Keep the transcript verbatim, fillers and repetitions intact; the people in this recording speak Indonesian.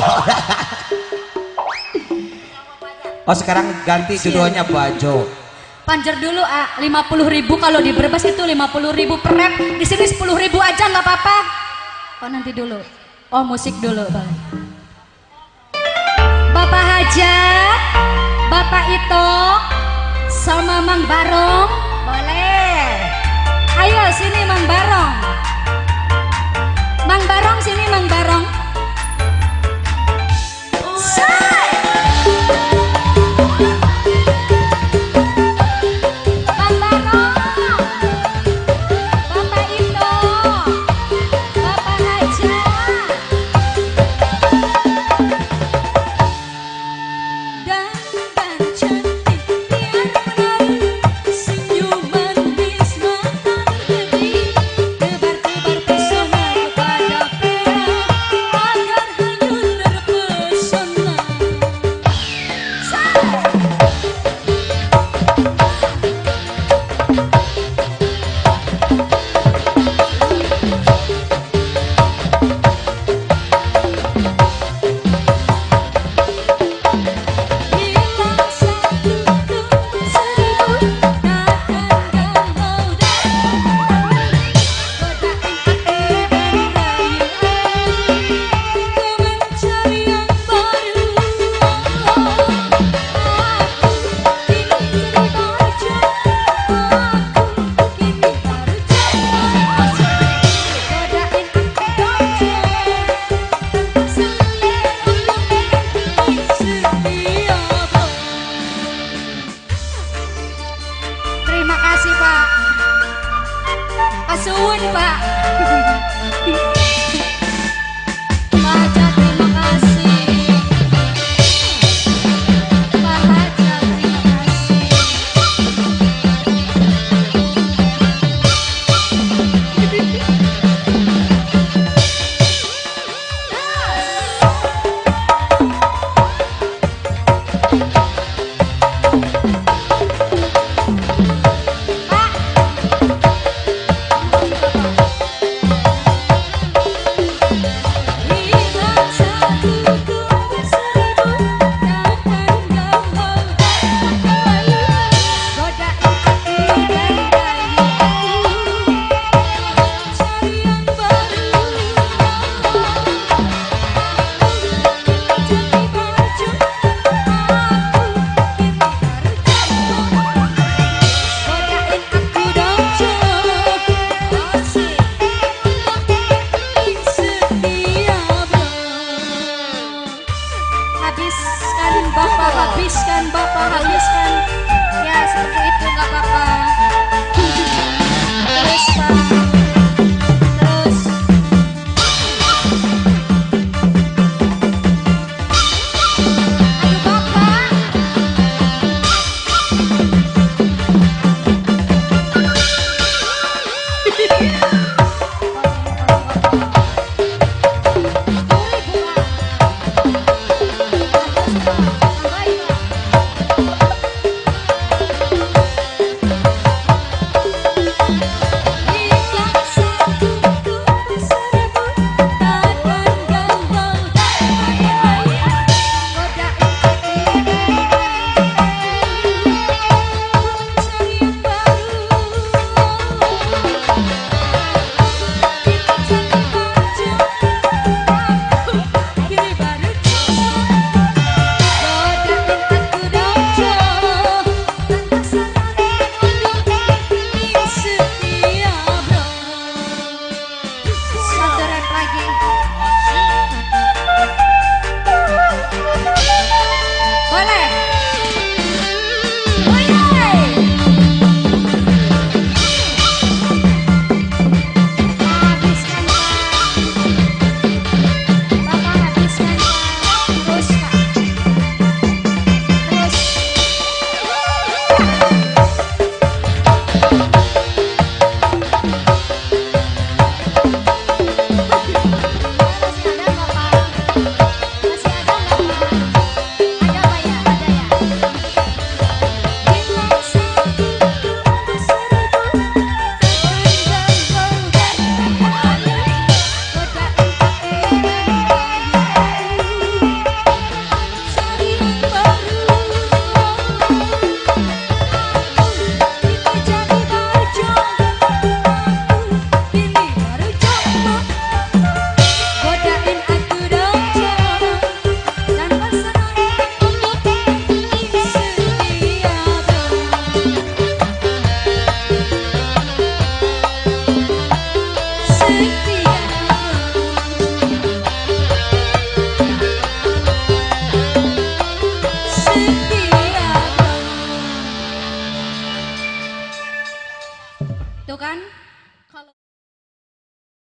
Oh sekarang ganti judulnya Bajo. Panjer dulu ah, lima puluh ribu kalau di Brebes itu lima puluh ribu per rep. Di sini sepuluh ribu aja nggak apa-apa. Oh nanti dulu. Oh musik dulu boleh. Bapak Hajat, Bapak Ito, sama Mang Barong, boleh. Ayo sini Mang Barong. Mang Barong sini Mang Barong. Suwun Pak. Baca terima kasih. Pak Haja terima kasih. Bapak habiskan, Bapak habiskan. Ya seperti itu nggak apa-apa. Terus Pak.